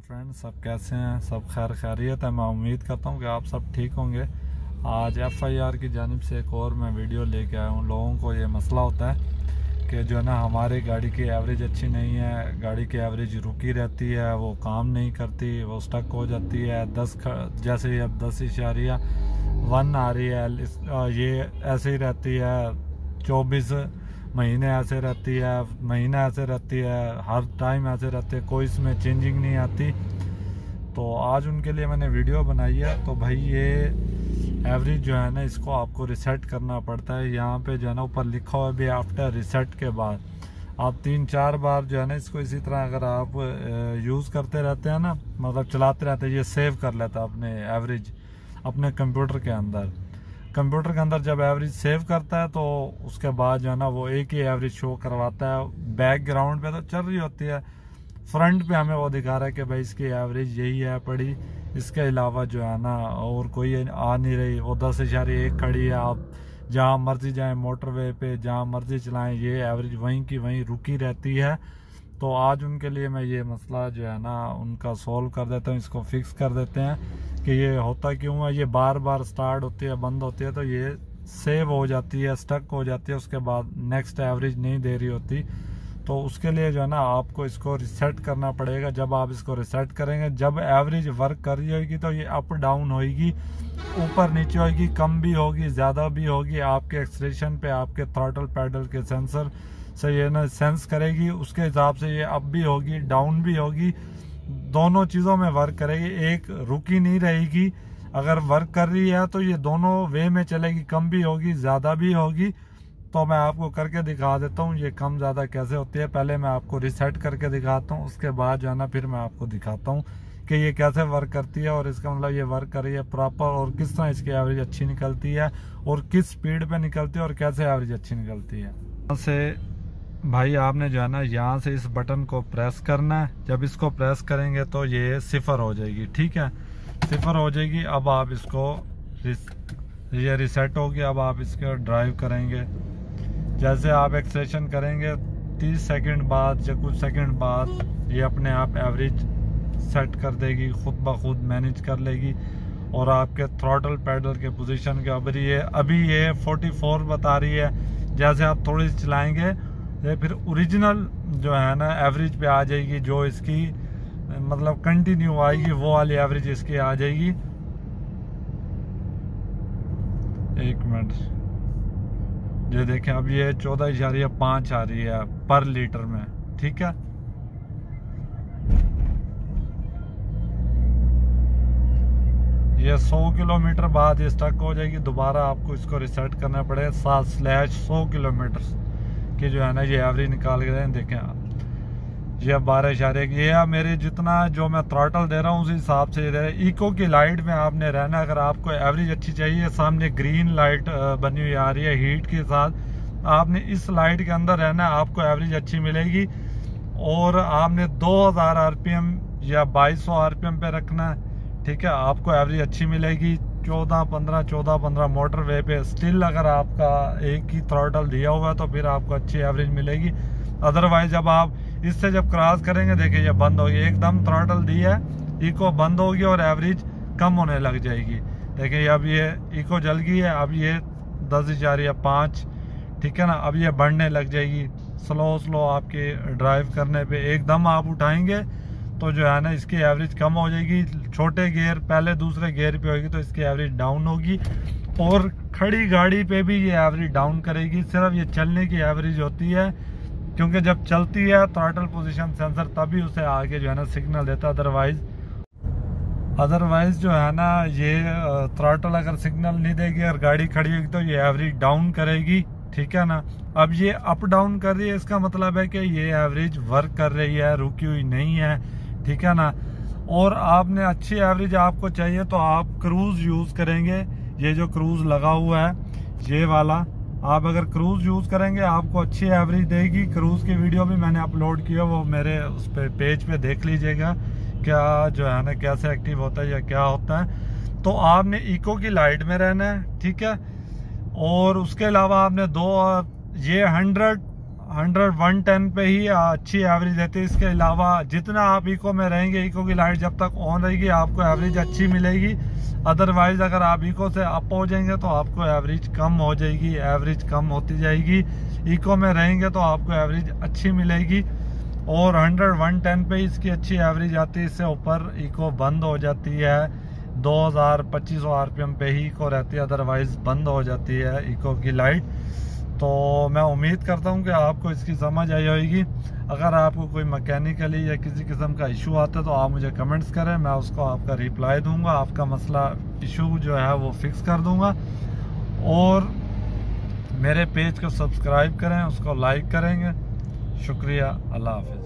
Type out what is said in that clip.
Friends, सब कैसे हैं? सब खैर खैरियत है। मैं उम्मीद करता हूं कि आप सब ठीक होंगे। आज FIR की जानिब से एक और मैं वीडियो लेके आया हूं। लोगों को ये मसला होता है कि जो है ना, हमारी गाड़ी की एवरेज अच्छी नहीं है, गाड़ी की एवरेज रुकी रहती है, वो काम नहीं करती, वो स्टक हो जाती है। जैसे अब 10.1 आ रही है, ये ऐसे ही रहती है। 24 महीने ऐसे रहती है, महीना ऐसे रहती है, हर टाइम ऐसे रहती है, कोई इसमें चेंजिंग नहीं आती। तो आज उनके लिए मैंने वीडियो बनाई है। तो भाई ये एवरेज जो है ना, इसको आपको रिसेट करना पड़ता है। यहाँ पे जो है ना ऊपर लिखा हुआ भी आफ्टर रिसेट के बाद आप 3-4 बार जो है ना इसको इसी तरह अगर आप यूज़ करते रहते हैं ना, मतलब चलाते रहते हैं, ये सेव कर लेता है अपने एवरेज अपने कंप्यूटर के अंदर। कंप्यूटर के अंदर जब एवरेज सेव करता है तो उसके बाद जो है ना वो एक ही एवरेज शो करवाता है। बैकग्राउंड पे तो चल रही होती है, फ्रंट पे हमें वो दिखा रहा है कि भाई इसकी एवरेज यही है पड़ी, इसके अलावा जो है ना और कोई आ नहीं रही। वो 10.1 खड़ी है, आप जहाँ मर्जी जाएं मोटरवे पे, जहाँ मर्जी चलाएं, ये एवरेज वहीं की वहीं रुकी रहती है। तो आज उनके लिए मैं ये मसला जो है ना उनका सॉल्व कर देता हूँ, इसको फिक्स कर देते हैं कि ये होता क्यों है। ये बार बार स्टार्ट होती है, बंद होती है, तो ये सेव हो जाती है, स्टक हो जाती है, उसके बाद नेक्स्ट एवरेज नहीं दे रही होती। तो उसके लिए जो है ना आपको इसको रिसेट करना पड़ेगा। जब आप इसको रिसेट करेंगे, जब एवरेज वर्क कर रही होगी तो ये अप डाउन होगी, ऊपर नीचे होगी, कम भी होगी, ज़्यादा भी होगी। आपके एक्सलेशन पे आपके थ्रॉटल पैडल के सेंसर से ये ना सेंस करेगी, उसके हिसाब से ये अप भी होगी, डाउन भी होगी, दोनों चीज़ों में वर्क करेगी, एक रुकी नहीं रहेगी। अगर वर्क कर रही है तो ये दोनों वे में चलेगी, कम भी होगी, ज़्यादा भी होगी। तो मैं आपको करके दिखा देता हूँ ये कम ज़्यादा कैसे होती है। पहले मैं आपको रिसेट करके दिखाता हूँ, उसके बाद जो है ना फिर मैं आपको दिखाता हूँ कि ये कैसे वर्क करती है और इसका मतलब ये वर्क कर रही है प्रॉपर, और किस तरह इसकी एवरेज अच्छी निकलती है और किस स्पीड पे निकलती है और कैसे एवरेज अच्छी निकलती है। यहाँ से भाई आपने जो है ना यहाँ से इस बटन को प्रेस करना है। जब इसको प्रेस करेंगे तो ये 0 हो जाएगी, ठीक है, 0 हो जाएगी। अब आप इसको ये रिसेट होगी। अब आप इसके ड्राइव करेंगे, जैसे आप एक्सेलेरेशन करेंगे 30 सेकंड बाद या कुछ सेकंड बाद ये अपने आप एवरेज सेट कर देगी, खुद ब खुद मैनेज कर लेगी। और आपके थ्रॉटल पैडल के पोजीशन के अभी ये 44 बता रही है। जैसे आप थोड़ी सी चलाएंगे ये फिर ओरिजिनल जो है ना एवरेज पे आ जाएगी, जो इसकी मतलब कंटिन्यू आएगी, वो वाली एवरेज इसकी आ जाएगी। एक मिनट, ये देखें, अब ये 14.5 आ रही है पर लीटर में, ठीक है। ये 100 किलोमीटर बाद ये स्टक हो जाएगी। दोबारा आपको इसको रिसेट करना पड़ेगा। 7/100 किलोमीटर की जो है ना ये एवरेज निकाल के देखें आप, ये 12.1 ये मेरे जितना जो मैं थ्रॉटल दे रहा हूँ उसी हिसाब से दे। इको की लाइट में आपने रहना। अगर आपको एवरेज अच्छी चाहिए, सामने ग्रीन लाइट बनी हुई आ रही है हीट के साथ, आपने इस लाइट के अंदर रहना, आपको एवरेज अच्छी मिलेगी। और आपने 2000 RPM या 2200 RPM पे रखना है, ठीक है, आपको एवरेज अच्छी मिलेगी। 14-15 मोटर वे पे स्टिल अगर आपका एक ही थ्रॉटल दिया हुआ है तो फिर आपको अच्छी एवरेज मिलेगी। अदरवाइज जब आप इससे जब क्रॉस करेंगे, देखिए ये बंद होगी, एकदम थ्रॉटल दी है, इको बंद होगी और एवरेज कम होने लग जाएगी। देखिए अब ये इको जल गई है, अब ये 10.5, ठीक है ना, अब ये बढ़ने लग जाएगी। स्लो आपके ड्राइव करने पे एकदम आप उठाएंगे तो जो है ना इसकी एवरेज कम हो जाएगी। छोटे गियर पहले दूसरे गियर पे होगी तो इसकी एवरेज डाउन होगी। और खड़ी गाड़ी पे भी ये एवरेज डाउन करेगी। सिर्फ ये चलने की एवरेज होती है, क्योंकि जब चलती है थ्रॉटल पोजीशन सेंसर तभी उसे आगे जो है ना सिग्नल देता है। अदरवाइज जो है ना ये थ्रॉटल अगर सिग्नल नहीं देगी और गाड़ी खड़ी होगी तो ये एवरेज डाउन करेगी, ठीक है ना। अब ये अप डाउन कर रही है, इसका मतलब है कि ये एवरेज वर्क कर रही है, रुकी हुई नहीं है, ठीक है ना। और आपने अच्छी एवरेज आपको चाहिए तो आप क्रूज यूज करेंगे। ये जो क्रूज लगा हुआ है ये वाला, आप अगर क्रूज यूज करेंगे आपको अच्छी एवरेज देगी। क्रूज की वीडियो भी मैंने अपलोड की है, वो मेरे उस पे पेज पे देख लीजिएगा, क्या जो है ना कैसे एक्टिव होता है या क्या होता है। तो आपने इको की लाइट में रहना है, ठीक है। और उसके अलावा आपने ये 100 110 पे ही अच्छी एवरेज देती है। इसके अलावा जितना आप इको में रहेंगे, इको की लाइट जब तक ऑन रहेगी आपको एवरेज अच्छी मिलेगी। अदरवाइज अगर आप इको से अप हो जाएंगे तो आपको एवरेज कम हो जाएगी, एवरेज कम होती जाएगी। इको में रहेंगे तो आपको एवरेज अच्छी मिलेगी और 110 पे इसकी अच्छी एवरेज आती है। इससे ऊपर इको बंद हो जाती है। 2000-2500 आरपीएम पे ही इको रहती है, अदरवाइज बंद हो जाती है इको की लाइट। तो मैं उम्मीद करता हूँ कि आपको इसकी समझ आई होगी। अगर आपको कोई मैकेनिकली या किसी किस्म का इशू आता है तो आप मुझे कमेंट्स करें, मैं उसको आपका रिप्लाई दूंगा, आपका मसला इशू जो है वो फिक्स कर दूंगा। और मेरे पेज को सब्सक्राइब करें, उसको लाइक करेंगे। शुक्रिया, अल्लाह हाफिज़।